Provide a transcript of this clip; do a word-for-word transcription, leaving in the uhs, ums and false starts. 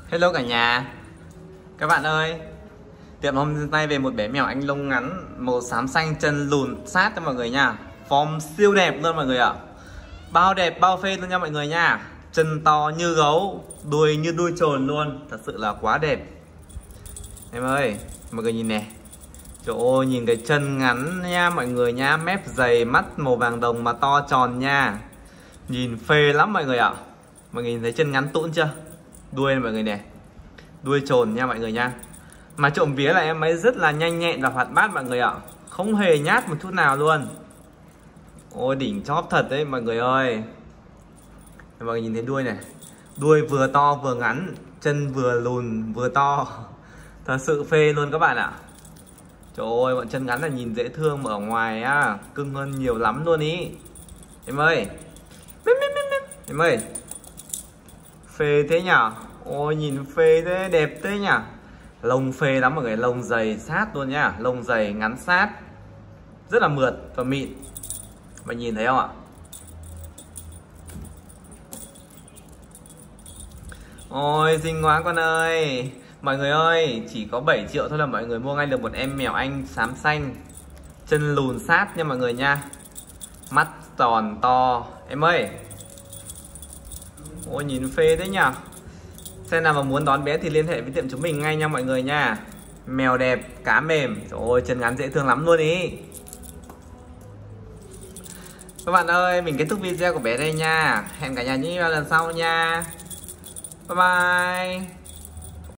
Hello cả nhà. Các bạn ơi, tiệm hôm nay về một bé mèo Anh lông ngắn màu xám xanh, chân lùn sát cho mọi người nha. Form siêu đẹp luôn mọi người ạ. Bao đẹp bao phê luôn nha mọi người nha. Chân to như gấu, đuôi như đuôi chồn luôn. Thật sự là quá đẹp. Em ơi, mọi người nhìn nè. Trời ơi, nhìn cái chân ngắn nha mọi người nha. Mép dày, mắt màu vàng đồng mà to tròn nha. Nhìn phê lắm mọi người ạ. Mọi người nhìn thấy chân ngắn tũn chưa? Đuôi này mọi người nè, đuôi trồn nha mọi người nha. Mà trộm vía là em ấy rất là nhanh nhẹn và hoạt bát mọi người ạ. Không hề nhát một chút nào luôn. Ôi đỉnh chóp thật đấy mọi người ơi. Mọi người nhìn thấy đuôi này. Đuôi vừa to vừa ngắn, chân vừa lùn vừa to. Thật sự phê luôn các bạn ạ. Trời ơi, bọn chân ngắn là nhìn dễ thương mà ở ngoài á, cưng hơn nhiều lắm luôn ý. Em ơi, em ơi, phê thế nhở. Ôi nhìn phê thế, đẹp thế nhở. Lông phê lắm mọi người, lông dày sát luôn nhá. Lông dày ngắn sát, rất là mượt và mịn. Mọi nhìn thấy không ạ? Ôi xinh quá con ơi. Mọi người ơi, chỉ có bảy triệu thôi là mọi người mua ngay được một em mèo Anh xám xanh, chân lùn sát nha mọi người nha. Mắt tròn to. Em ơi, ôi nhìn phê thế nhở. Xem nào mà muốn đón bé thì liên hệ với tiệm chúng mình ngay nha mọi người nha. Mèo đẹp, cá mềm. Trời ơi, chân ngắn dễ thương lắm luôn ý. Các bạn ơi, mình kết thúc video của bé đây nha. Hẹn cả nhà những video lần sau nha. Bye bye.